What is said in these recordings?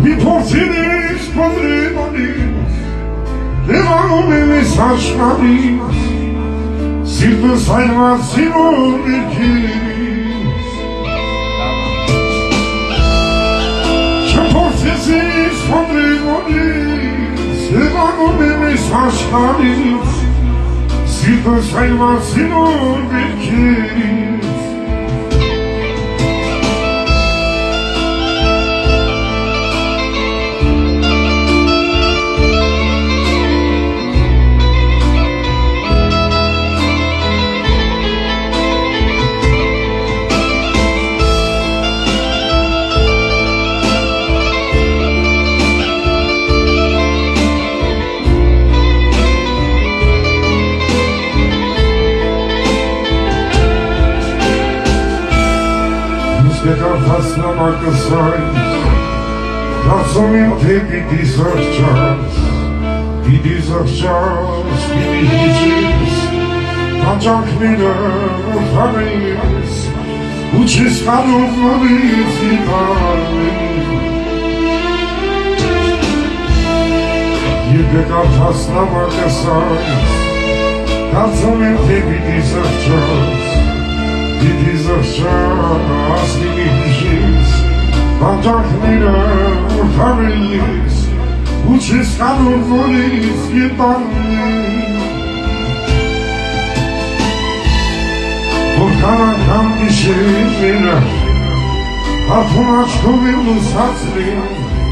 Mi porținis podredonis, Levanumelis aşmanis, Sirtı sayma sinur birkinis. Mi porținis podredonis, Levanumelis aşmanis, Sirtı sayma sinur birkinis. Kasna markasayız, Razomin tebi dizakçaz, bir dizakçaz, bir diziciz, Ancak bile utanıyız, uçiz kalırmalıyız imanıyız. Yedek kasna markasayız, Razomin tebi dizakçaz, bir dizakçaz, bir diziciz, Ancak bile utanıyız, uçiz kalırmalıyız imanıyız. Vorqan anqam gishernery, Atumaçkovimiz hasrin,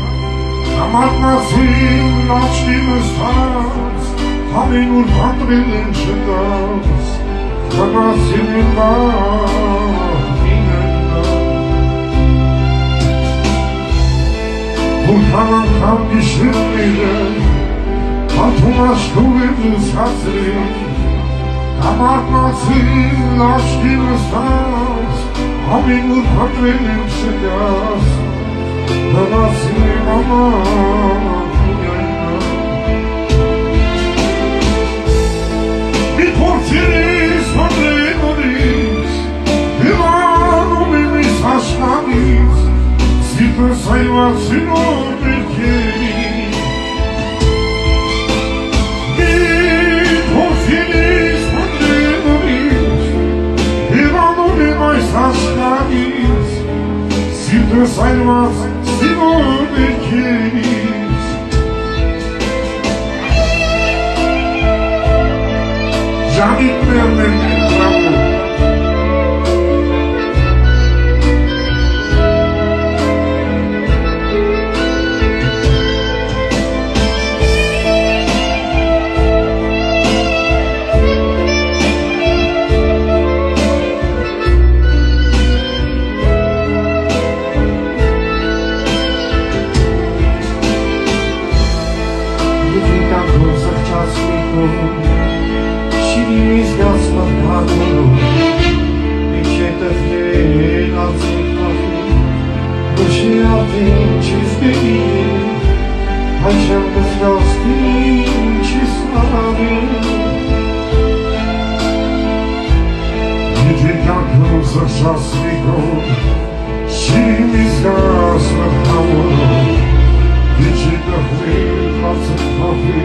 Amatnasin açtığımız tas, Amin urkan bilinçiz, Bana senin var inanma. Vorqan anqam gishernery, Atumaçkovimiz hasrin, Amatnasin açtığımız tas, Amin urkan bilinçiz, Bana senin var inanma. Mi porținis podredonis, Levanumelis aşmanis, Sirtı sayma sinur birkinis. Mi porținis podredonis, Levanumelis aşmanis, Sirtı sayma sinur birkinis. Zatikyan Şirimiz gaspa kadro, İçete flen azık kafi, Koşu yapın çizbeli, Ayşem kız rastın çizmavi. Zatikyan şasliko, Şirimiz gaspa kadro, İçete flen azık kafi,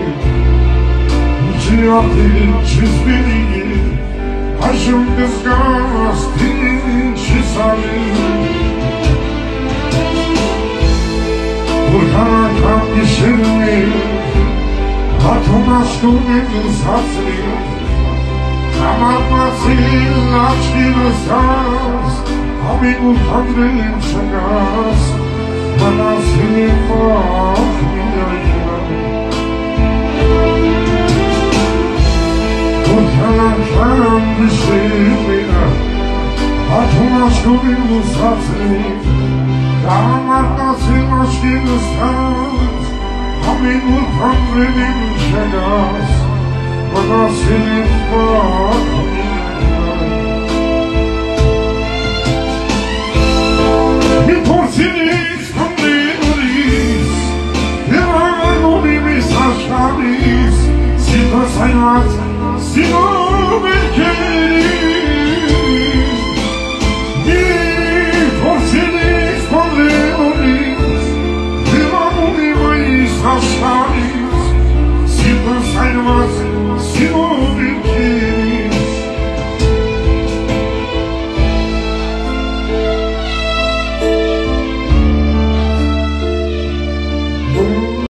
Yaptın çizmeni, Aşım kızgastın çizali. Vorqan anqam gishernery, Atumaçkovimiz hasrin, Amatnasin açtığımız tas, Amin urkan bilinçiz, Bana senin var inanma. Vorqan anqam gishernery, Atumaçkovimiz hasrin, Amatnasin açtığımız tas, Amin urkan bilinçiz, Bana senin var inanma. Mi porținis podredonis, Levanumelis aşmanis, Sirtı sayma sinur birkinis. Mi porținis podredonis, sayılmaz